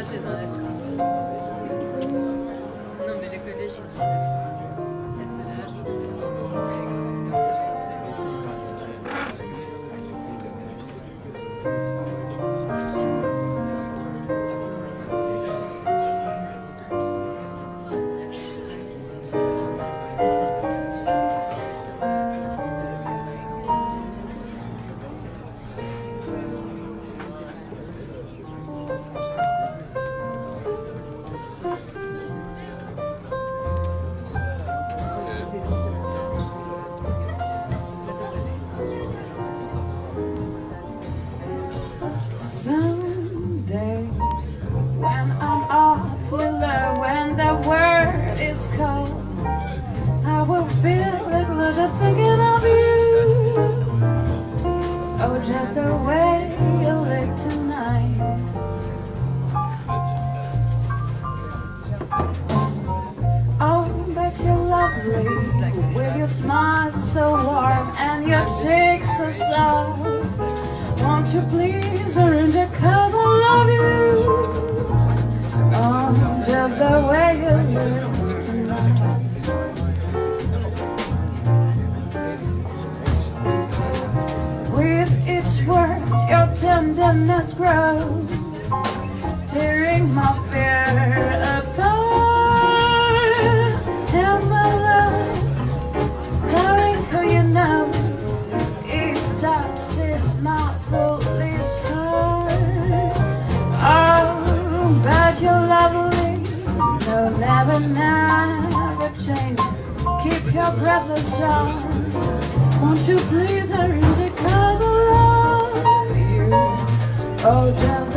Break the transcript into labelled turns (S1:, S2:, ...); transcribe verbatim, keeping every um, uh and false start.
S1: t'es dans les trains. Non, mais le collège, il
S2: Someday, when I'm awfully low, when the world is cold, I will be like just thinking of you. Oh, just the way you look tonight. Oh, but you're lovely, with your smile so warm and your cheeks so soft. Won't you please arrange it, 'cause I love you. Oh, just the way you look tonight. With each word your tenderness grows, tearing my fear apart. And the love pouring through your nose, it touches my foolish heart. Oh, but you're lovely, no, never, never change. Keep your breath strong. Won't you please arrange it, 'cause I love you. Oh, just